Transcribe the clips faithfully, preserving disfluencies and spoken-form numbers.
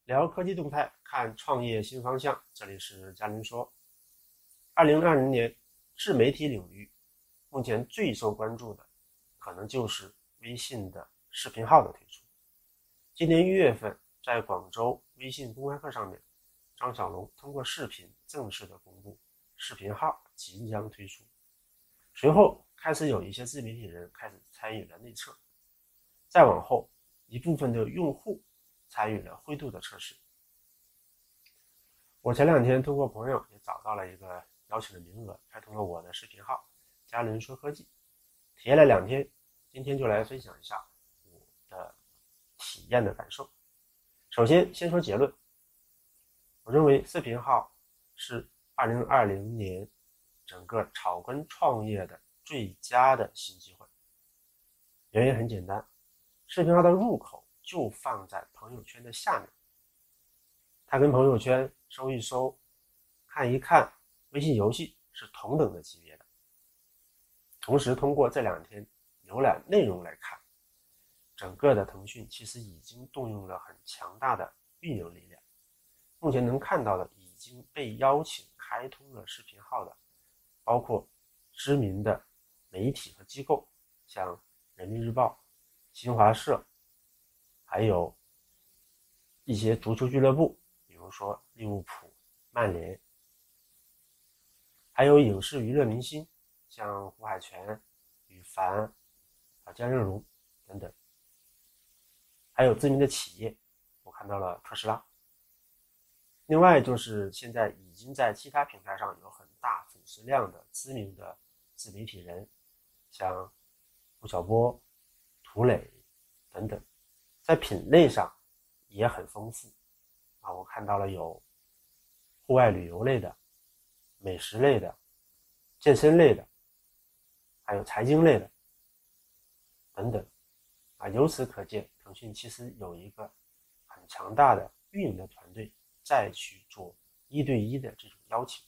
聊科技动态，看创业新方向。这里是嘉林说。二零二零年自媒体领域，目前最受关注的，可能就是微信的视频号的推出。今年一月份，在广州微信公开课上面，张小龙通过视频正式的公布，视频号即将推出。随后开始有一些自媒体人开始参与了内测，再往后，一部分的用户参与了灰度的测试。我前两天通过朋友也找到了一个邀请的名额，开通了我的视频号嘉伦说科技，体验了两天，今天就来分享一下我的体验的感受。首先先说结论，我认为视频号是二零二零年整个草根创业的最佳的新机会。原因很简单，视频号的入口就放在朋友圈的下面，它跟朋友圈搜一搜看一看微信游戏是同等的级别的。同时通过这两天浏览内容来看，整个的腾讯其实已经动用了很强大的运营力量。目前能看到的已经被邀请开通了视频号的，包括知名的媒体和机构，像人民日报、新华社，还有一些足球俱乐部，比如说利物浦、曼联，还有影视娱乐明星，像胡海泉、羽凡、啊江映蓉等等，还有知名的企业，我看到了特斯拉。另外就是现在已经在其他平台上有很大粉丝量的知名的自媒体人，像吴晓波、涂磊等等，在品类上也很丰富啊，我看到了有户外旅游类的、美食类的、健身类的，还有财经类的等等啊。由此可见，腾讯其实有一个很强大的运营的团队，再去做一对一的这种邀请。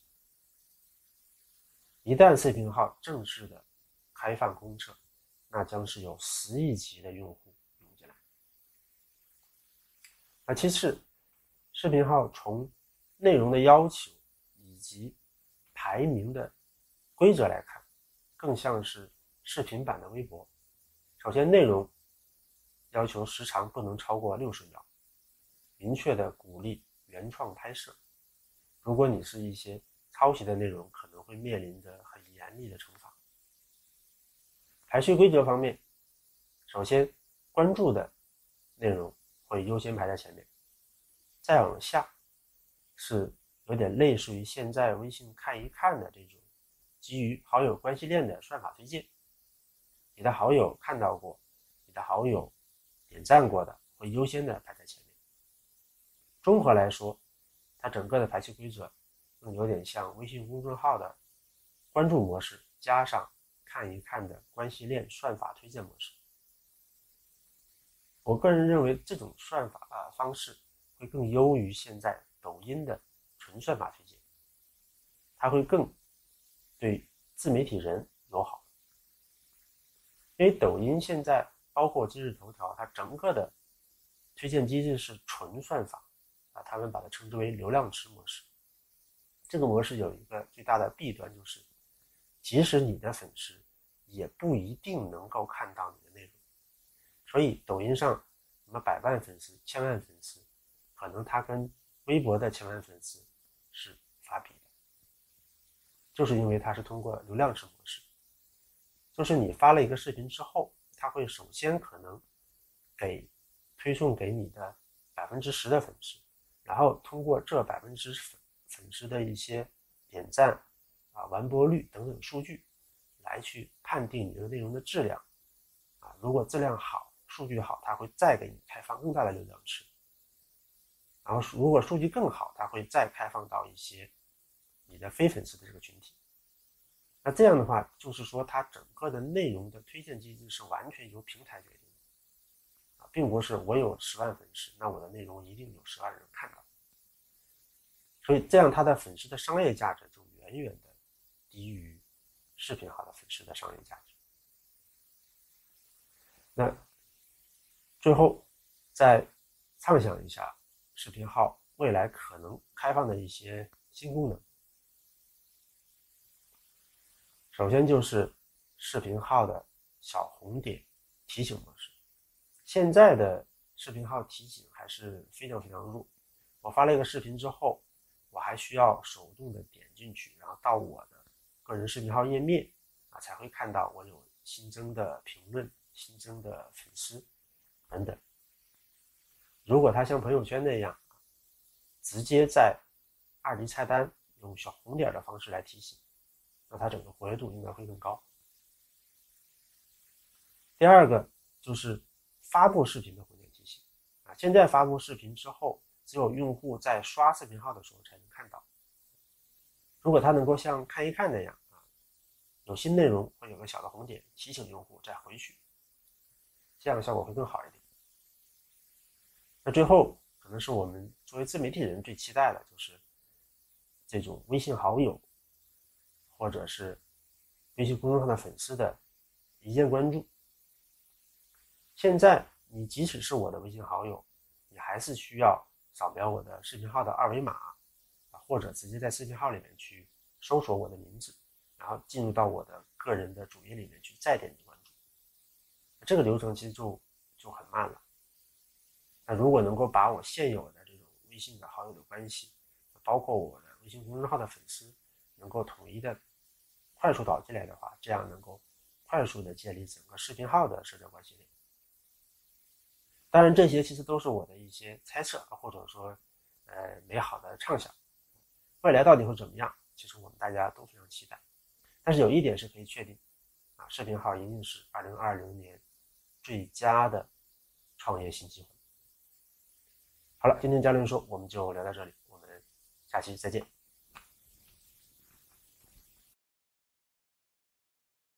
一旦视频号正式的开放公测，那将是有十亿级的用户涌进来。那其次，视频号从内容的要求以及排名的规则来看，更像是视频版的微博。首先，内容要求时长不能超过六十秒，明确的鼓励原创拍摄。如果你是一些抄袭的内容，可能会面临着很严厉的惩罚。排序规则方面，首先关注的内容会优先排在前面，再往下是有点类似于现在微信看一看的这种基于好友关系链的算法推荐，你的好友看到过，你的好友点赞过的会优先的排在前面。综合来说，它整个的排序规则更有点像微信公众号的关注模式加上看一看的关系链算法推荐模式。我个人认为这种算法、啊、方式会更优于现在抖音的纯算法推荐，它会更对自媒体人友好。因为抖音现在包括今日头条，它整个的推荐机制是纯算法啊，他们把它称之为流量池模式。这个模式有一个最大的弊端，就是即使你的粉丝也不一定能够看到你的内容。所以抖音上什么百万粉丝、千万粉丝，可能它跟微博的千万粉丝是法比的，就是因为它是通过流量池模式。就是你发了一个视频之后，它会首先可能给推送给你的百分之十的粉丝，然后通过这百分之十粉丝的一些点赞啊、完播率等等数据，来去判定你的内容的质量啊。如果质量好、数据好，它会再给你开放更大的流量池。然后如果数据更好，它会再开放到一些你的非粉丝的这个群体。那这样的话，就是说它整个的内容的推荐机制是完全由平台决定的，并不是我有十万粉丝，那我的内容一定有十万人看到。所以这样它的粉丝的商业价值就远远的低于视频号的粉丝的商业价值。那最后再畅想一下视频号未来可能开放的一些新功能。首先就是视频号的小红点提醒模式。现在的视频号提醒还是非常非常弱，我发了一个视频之后，我还需要手动的点进去，然后到我的个人视频号页面啊，才会看到我有新增的评论、新增的粉丝等等。如果它像朋友圈那样，直接在二级菜单用小红点的方式来提醒，那它整个活跃度应该会更高。第二个就是发布视频的红点提醒啊，现在发布视频之后，只有用户在刷视频号的时候才能看到。如果它能够像看一看那样啊，有新内容会有个小的红点提醒用户再回去，这样效果会更好一点。那最后可能是我们作为自媒体人最期待的，就是这种微信好友或者是微信公众号的粉丝的一键关注。现在你即使是我的微信好友，你还是需要扫描我的视频号的二维码，或者直接在视频号里面去搜索我的名字，然后进入到我的个人的主页里面去再点击关注。这个流程其实就就很慢了。那如果能够把我现有的这种微信的好友的关系，包括我的微信公众号的粉丝，能够统一的快速导进来的话，这样能够快速的建立整个视频号的社交关系链。当然这些其实都是我的一些猜测，或者说呃美好的畅想。未来到底会怎么样，其实我们大家都非常期待。但是有一点是可以确定啊，视频号一定是二零二零年最佳的创业新机会。好了，今天嘉伦说我们就聊到这里，我们下期再见。